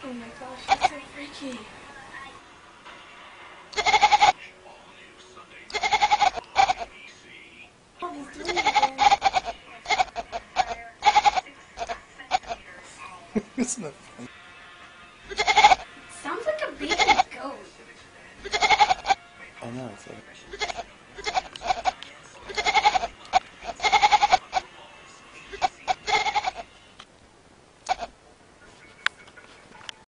Oh my gosh, that's so freaky. Oh, he's doing it again. Isn't that funny? Sounds like a baby goat. Oh no, it's like...